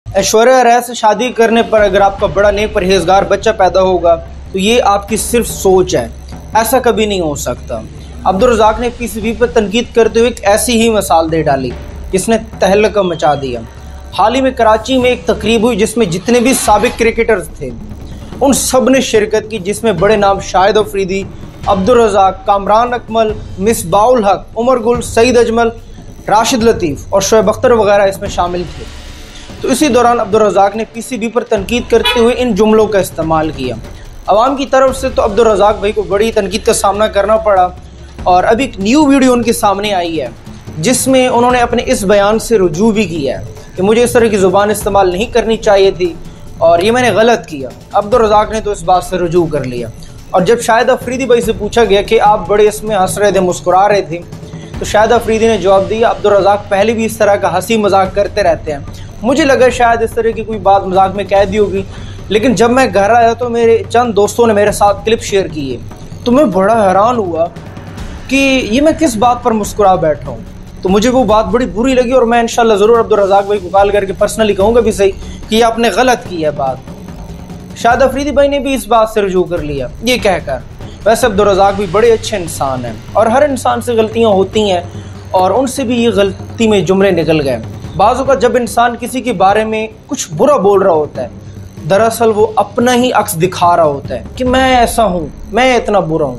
ऐश्वर्या राय से शादी करने पर अगर आपका बड़ा नेक परहेजगार बच्चा पैदा होगा तो ये आपकी सिर्फ सोच है, ऐसा कभी नहीं हो सकता। अब्दुल रज़ाक ने पीसीबी पर तनकीद करते हुए एक ऐसी ही मिसाल दे डाली जिसने तहलका मचा दिया। हाल ही में कराची में एक तकरीब हुई जिसमें जितने भी साबिक क्रिकेटर्स थे उन सब ने शिरकत की, जिसमें बड़े नाम शाहिद अफरीदी, अब्दुल रज़ाक, कामरान अकमल, मिसबाउल हक, उमर गुल, सईद अजमल, राशिद लतीफ़ और शोएब अख्तर वगैरह इसमें शामिल थे। तो इसी दौरान अब्दुल रज़ाक ने पीसीबी पर तनकीद करते हुए इन जुमलों का इस्तेमाल किया। अवाम की तरफ से तो अब्दुल रज़ाक भाई को बड़ी तनकीद का सामना करना पड़ा और अभी एक न्यू वीडियो उनके सामने आई है जिसमें उन्होंने अपने इस बयान से रुजू भी किया है कि मुझे इस तरह की ज़ुबान इस्तेमाल नहीं करनी चाहिए थी और ये मैंने गलत किया। अब्दुल रज़ाक ने तो इस बात से रुजू कर लिया। और जब शाहिद अफरीदी भाई से पूछा गया कि आप बड़े इसमें हंस रहे थे, मुस्कुरा रहे थे, तो शाहिद अफरीदी ने जवाब दिया, अब्दुल रज़ाक पहले भी इस तरह का हंसी मजाक करते रहते हैं, मुझे लगा शायद इस तरह की कोई बात मजाक में कह दी होगी, लेकिन जब मैं घर आया तो मेरे चंद दोस्तों ने मेरे साथ क्लिप शेयर किए तो मैं बड़ा हैरान हुआ कि ये मैं किस बात पर मुस्कुरा बैठा हूँ। तो मुझे वो बात बड़ी बुरी लगी और मैं इंशाल्लाह ज़रूर अब्दुल रज़ाक भाई को कॉल करके पर्सनली कहूँगा भी सही कि ये आपने गलत की है बात। शाहिद अफरीदी भाई ने भी इस बात से रुजू कर लिया ये कहकर। वैसे अब्दुल रज़ाक भी बड़े अच्छे इंसान हैं और हर इंसान से गलतियाँ होती हैं और उनसे भी ये गलती में जुमले निकल गए। बाज़ों का जब इंसान किसी के बारे में कुछ बुरा बोल रहा होता है, दरअसल वो अपना ही अक्स दिखा रहा होता है कि मैं ऐसा हूँ, मैं इतना बुरा हूँ।